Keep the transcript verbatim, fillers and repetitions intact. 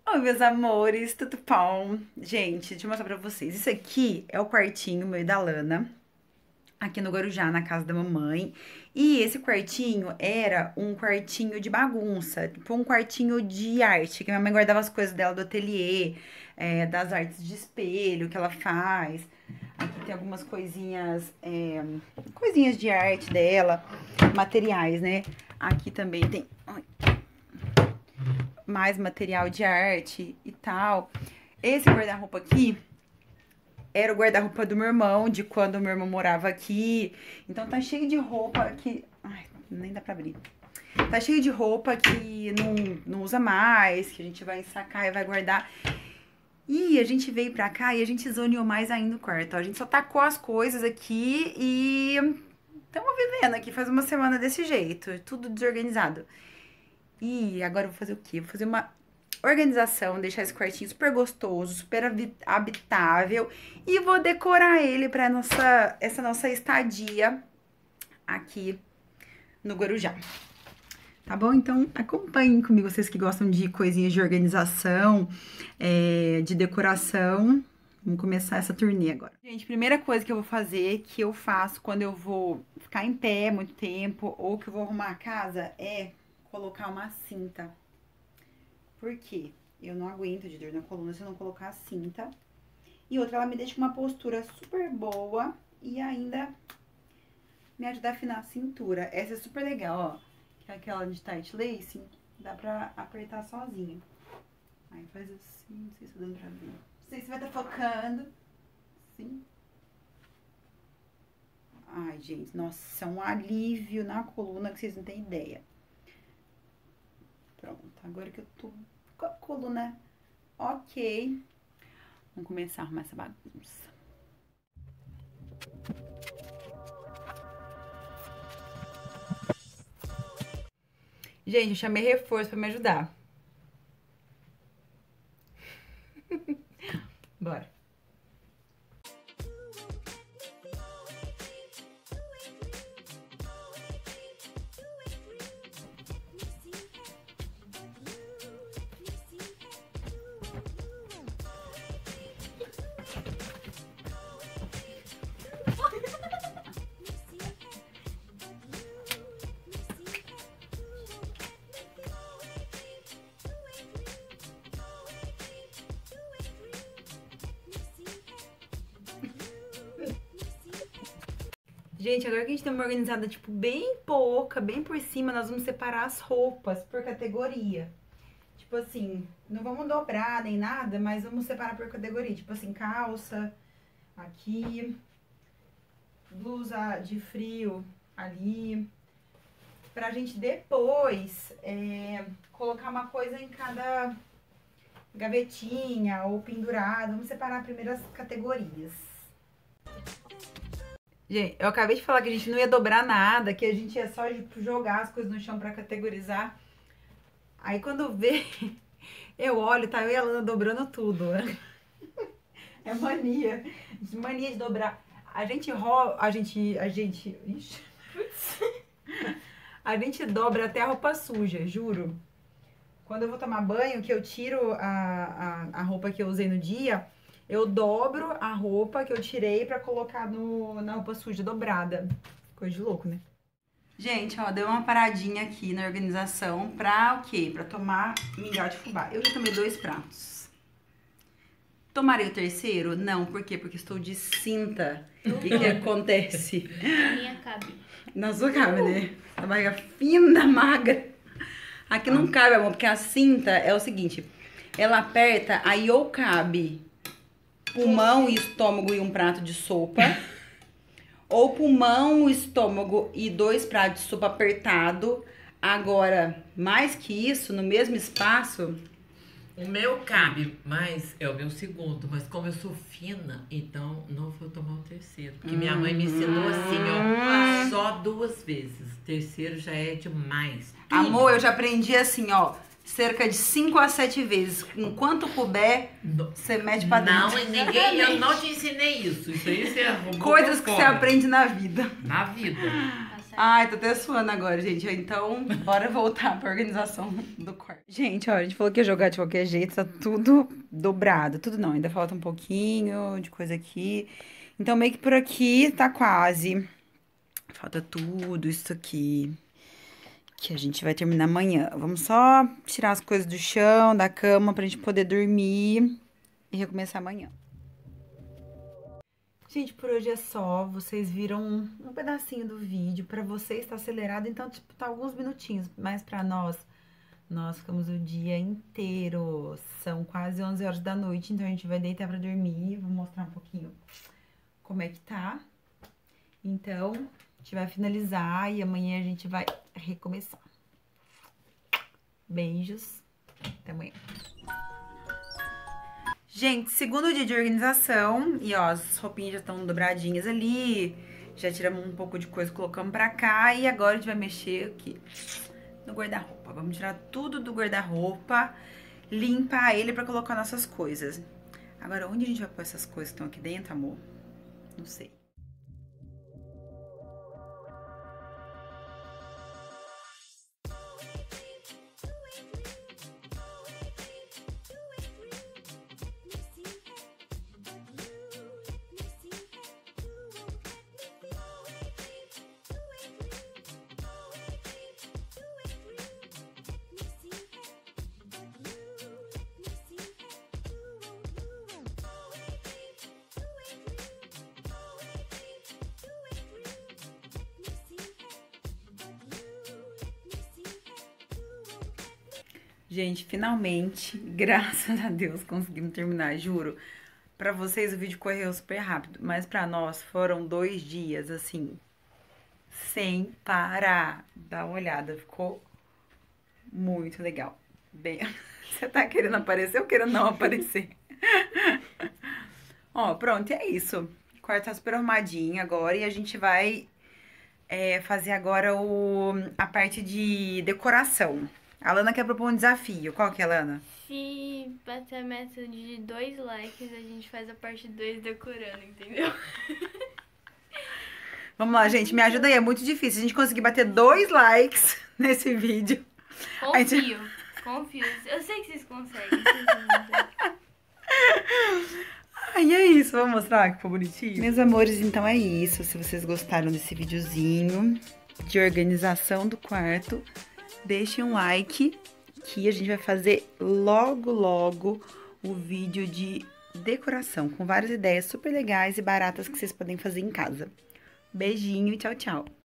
Oi, meus amores, tudo bom? Gente, deixa eu mostrar pra vocês. Isso aqui é o quartinho meu e da Lana, aqui no Guarujá, na casa da mamãe. E esse quartinho era um quartinho de bagunça, tipo um quartinho de arte, que minha mãe guardava as coisas dela do ateliê, é, das artes de espelho que ela faz. Aqui tem algumas coisinhas, é, coisinhas de arte dela, materiais, né? Aqui também tem ai, mais material de arte e tal. Esse guarda-roupa aqui era o guarda-roupa do meu irmão, de quando o meu irmão morava aqui. Então tá cheio de roupa que... Ai, nem dá pra abrir. Tá cheio de roupa que não, não usa mais, que a gente vai sacar e vai guardar. E a gente veio pra cá e a gente zoneou mais ainda o quarto. Ó. A gente só tacou as coisas aqui e... Estamos vivendo aqui, faz uma semana desse jeito, tudo desorganizado. E agora eu vou fazer o quê? Vou fazer uma organização, deixar esse quartinho super gostoso, super habitável e vou decorar ele para nossa essa nossa estadia aqui no Guarujá. Tá bom? Então acompanhem comigo, vocês que gostam de coisinhas de organização, é, de decoração. Vamos começar essa turnê agora. Gente, primeira coisa que eu vou fazer, que eu faço quando eu vou ficar em pé muito tempo ou que eu vou arrumar a casa, é colocar uma cinta. Por quê? Eu não aguento de dor na coluna se eu não colocar a cinta. E outra, ela me deixa com uma postura super boa e ainda me ajuda a afinar a cintura. Essa é super legal, ó. Que é aquela de tight lace, dá pra apertar sozinho. Aí faz assim, não sei se tá dando pra ver. Não sei se vai estar focando. Assim. Ai, gente, nossa, é um alívio na coluna que vocês não têm ideia. Pronto, agora que eu tô com a coluna ok, vamos começar a arrumar essa bagunça. Gente, eu chamei reforço pra me ajudar. Bora. Gente, agora que a gente tem uma organizada, tipo, bem pouca, bem por cima, nós vamos separar as roupas por categoria. Tipo assim, não vamos dobrar nem nada, mas vamos separar por categoria. Tipo assim, calça aqui, blusa de frio ali. Pra gente depois é, colocar uma coisa em cada gavetinha ou pendurado. Vamos separar primeiro as categorias. Gente, eu acabei de falar que a gente não ia dobrar nada, que a gente ia só jogar as coisas no chão pra categorizar. Aí quando vê, eu olho, tá eu e a Lana dobrando tudo. É mania. Mania de dobrar. A gente rouba, a gente, a gente, ixi. A gente dobra até a roupa suja, juro. Quando eu vou tomar banho, que eu tiro a, a, a roupa que eu usei no dia... Eu dobro a roupa que eu tirei pra colocar no, na roupa suja dobrada. Coisa de louco, né? Gente, ó, deu uma paradinha aqui na organização pra o quê? Pra tomar mingau de fubá. Eu já tomei dois pratos. Tomarei o terceiro? Não, por quê? Porque estou de cinta. E o que acontece? Na minha cabe. Na sua cabe, né? A barriga fina, magra. Aqui não cabe, amor, porque a cinta é o seguinte. Ela aperta, aí ou cabe... pulmão e estômago e um prato de sopa. Ou pulmão, estômago e dois pratos de sopa apertado. Agora, mais que isso, no mesmo espaço... O meu cabe, mas é o meu segundo. Mas como eu sou fina, então não vou tomar o terceiro. Porque minha mãe me ensinou assim, ó, só duas vezes. O terceiro já é demais. Amor, eu já aprendi assim, ó... cerca de cinco a sete vezes. Enquanto puder, você mete pra dentro. Não, ninguém, eu não te ensinei isso. Isso aí você arrumou. Coisas que você aprende na vida. Na vida. Ai, tô até suando agora, gente. Então, bora voltar pra organização do quarto. Gente, ó, a gente falou que ia jogar de qualquer jeito, tá tudo dobrado. Tudo não, ainda falta um pouquinho de coisa aqui. Então, meio que por aqui tá quase. Falta tudo isso aqui, que a gente vai terminar amanhã. Vamos só tirar as coisas do chão, da cama, pra gente poder dormir e recomeçar amanhã. Gente, por hoje é só. Vocês viram um, um pedacinho do vídeo. Pra vocês tá acelerado, então, tipo, tá alguns minutinhos. Mas pra nós, nós ficamos o dia inteiro. São quase onze horas da noite, então a gente vai deitar pra dormir. Vou mostrar um pouquinho como é que tá. Então, a gente vai finalizar e amanhã a gente vai recomeçar. Beijos. Até amanhã. Gente, segundo dia de organização, e ó, as roupinhas já estão dobradinhas ali, já tiramos um pouco de coisa, colocamos pra cá, e agora a gente vai mexer aqui no guarda-roupa. Vamos tirar tudo do guarda-roupa, limpar ele pra colocar nossas coisas. Agora, onde a gente vai pôr essas coisas que estão aqui dentro, amor? Não sei. Gente, finalmente, graças a Deus, conseguimos terminar, juro. Pra vocês o vídeo correu super rápido, mas pra nós foram dois dias, assim, sem parar. Dá uma olhada, ficou muito legal. Bem, você tá querendo aparecer ou querendo não aparecer? Ó, pronto, e é isso. O quarto tá super arrumadinho agora e a gente vai é, fazer agora o, a parte de decoração. A Lana quer propor um desafio. Qual que é, Lana? Se bater a meta de dois likes, a gente faz a parte dois decorando, entendeu? Vamos lá, gente. Me ajuda aí. É muito difícil. A gente conseguir bater dois likes nesse vídeo. Confio, gente... confio. Eu sei que vocês conseguem. Vocês conseguem. Ai, é isso. Vamos mostrar que ficou bonitinho? Meus amores, então é isso. Se vocês gostaram desse videozinho de organização do quarto, deixem um like, que a gente vai fazer logo, logo o vídeo de decoração, com várias ideias super legais e baratas que vocês podem fazer em casa. Beijinho e tchau, tchau!